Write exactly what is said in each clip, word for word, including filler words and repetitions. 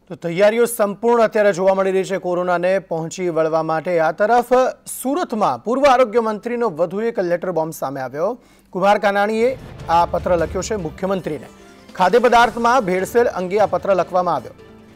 તો તૈયારીઓ સંપૂર્ણ અત્યારે જોવા મળી રહી છે કોરોનાને પહોંચી વળવા માટે। આ તરફ સુરતમાં પૂર્વ આરોગ્ય મંત્રીનો વધુ એક લેટર બોમ્બ સામે આવ્યો। કુમાર કાનાણીએ આ પત્ર લખ્યો છે મુખ્યમંત્રીને। ખાદ્ય પદાર્થમાં ભેળસેળ અંગે આ પત્ર લખવામાં આવ્યો।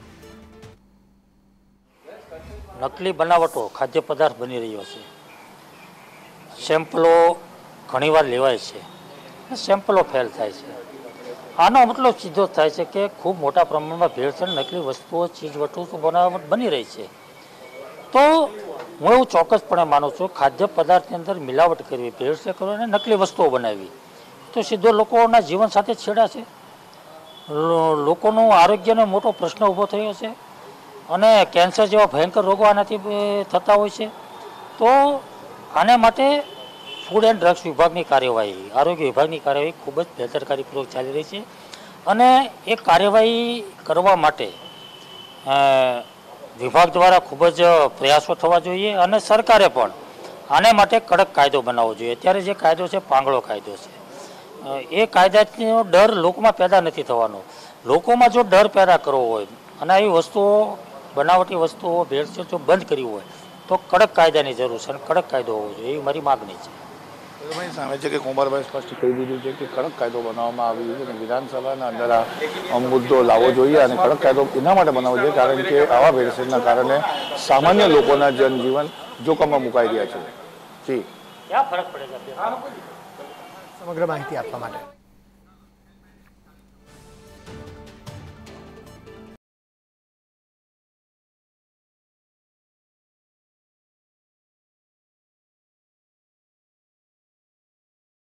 નકલી બનાવટો ખાદ્ય પદાર્થ બની રહ્યો છે। સેમ્પલો ઘણીવાર લેવાય છે, સેમ્પલો ફેલ થાય છે। આનો મતલબ સીધો થાય છે કે ખૂબ મોટા પ્રમાણમાં ભેળસેળ નકલી વસ્તુઓ ચીજ વસ્તુઓ બનાવટ બની રહી છે। તો હું એવું ચોક્કસપણે માનું છું ખાદ્ય પદાર્થની અંદર મિલાવટ કરવી, ભેળસેળ કરવી અને નકલી વસ્તુઓ બનાવવી તો સીધો લોકોના જીવન સાથે છેડા છે। લોકોનું આરોગ્યનો મોટો પ્રશ્ન ઊભો થયો છે અને કેન્સર જેવા ભયંકર રોગો આનાથી થતા હોય છે। તો આને માટે ફૂડ એન્ડ ડ્રગ્સ વિભાગની કાર્યવાહી, આરોગ્ય વિભાગની કાર્યવાહી ખૂબ જ બેદરકારીપૂર્વક ચાલી રહી છે અને એ કાર્યવાહી કરવા માટે વિભાગ દ્વારા ખૂબ જ પ્રયાસો થવા જોઈએ અને સરકારે પણ આને માટે કડક કાયદો બનાવવો જોઈએ। અત્યારે જે કાયદો છે પાંગળો કાયદો છે, એ કાયદાનો ડર લોકોમાં પેદા નથી થવાનો। લોકોમાં જો ડર પેદા કરવો હોય અને આવી વસ્તુઓ, બનાવટી વસ્તુઓ, ભેળસેળ જો બંધ કરવી હોય તો કડક કાયદાની જરૂર છે અને કડક કાયદો હોવો જોઈએ એવી મારી માગણી છે। સામે છે કે કુમારભાઈ સ્પષ્ટ કહી દીધું છે કે કડક કાયદો બનાવવામાં આવ્યો છે અને વિધાનસભાના અંદર આ મુદ્દો લાવવો જોઈએ અને કડક કાયદો એના માટે બનાવવો જોઈએ કારણ કે આવા ભેળસેળના કારણે સામાન્ય લોકોના જનજીવન જોખમમાં મુકાઈ રહ્યા છે। જી, સમગ્ર માહિતી આપવા માટે